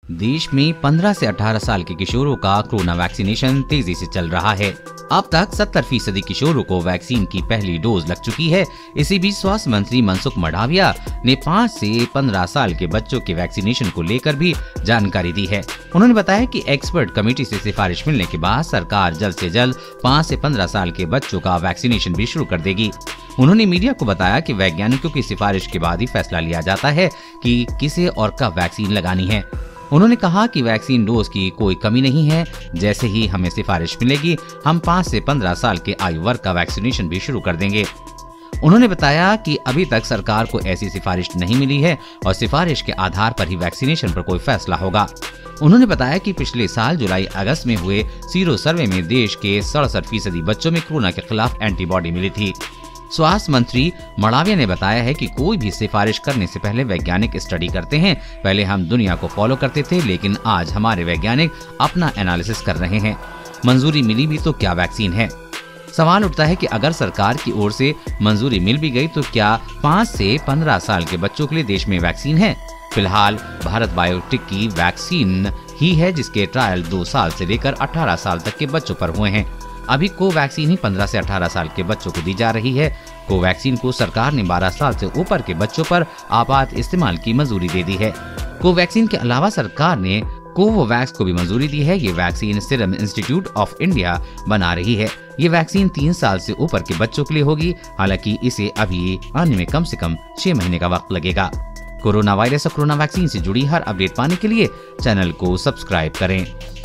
देश में 15 से 18 साल के किशोरों का कोरोना वैक्सीनेशन तेजी से चल रहा है। अब तक 70% किशोरों को वैक्सीन की पहली डोज लग चुकी है। इसी बीच स्वास्थ्य मंत्री मनसुख मंडाविया ने 5 से 15 साल के बच्चों के वैक्सीनेशन को लेकर भी जानकारी दी है। उन्होंने बताया कि एक्सपर्ट कमेटी से सिफारिश मिलने के बाद सरकार जल्द से जल्द 5 से 15 साल के बच्चों का वैक्सीनेशन भी शुरू कर देगी। उन्होंने मीडिया को बताया कि वैज्ञानिकों की सिफारिश के बाद ही फैसला लिया जाता है कि किसे और कब वैक्सीन लगानी है। उन्होंने कहा कि वैक्सीन डोज की कोई कमी नहीं है। जैसे ही हमें सिफारिश मिलेगी, हम 5 से 15 साल के आयु वर्ग का वैक्सीनेशन भी शुरू कर देंगे। उन्होंने बताया कि अभी तक सरकार को ऐसी सिफारिश नहीं मिली है और सिफारिश के आधार पर ही वैक्सीनेशन पर कोई फैसला होगा। उन्होंने बताया कि पिछले साल जुलाई अगस्त में हुए सीरो सर्वे में देश के 67% बच्चों में कोरोना के खिलाफ एंटीबॉडी मिली थी। स्वास्थ्य मंत्री मंडाविया ने बताया है कि कोई भी सिफारिश करने से पहले वैज्ञानिक स्टडी करते हैं। पहले हम दुनिया को फॉलो करते थे, लेकिन आज हमारे वैज्ञानिक अपना एनालिसिस कर रहे हैं। मंजूरी मिली भी तो क्या वैक्सीन है? सवाल उठता है कि अगर सरकार की ओर से मंजूरी मिल भी गई तो क्या 5 से 15 साल के बच्चों के लिए देश में वैक्सीन है? फिलहाल भारत बायोटेक की वैक्सीन ही है जिसके ट्रायल 2 साल से लेकर 18 साल तक के बच्चों पर हुए हैं। अभी कोवैक्सीन ही 15 से 18 साल के बच्चों को दी जा रही है। कोवैक्सीन को सरकार ने 12 साल से ऊपर के बच्चों पर आपात इस्तेमाल की मंजूरी दे दी है। कोवैक्सीन के अलावा सरकार ने कोवोवैक्स को भी मंजूरी दी है। ये vaccine Serum Institute of India बना रही है। ये वैक्सीन 3 साल से ऊपर के बच्चों के लिए होगी। हालांकि इसे अभी आने में कम से कम 6 महीने का वक्त लगेगा। कोरोना वायरस और कोरोना वैक्सीन से जुड़ी हर अपडेट पाने के लिए चैनल को सब्सक्राइब करें।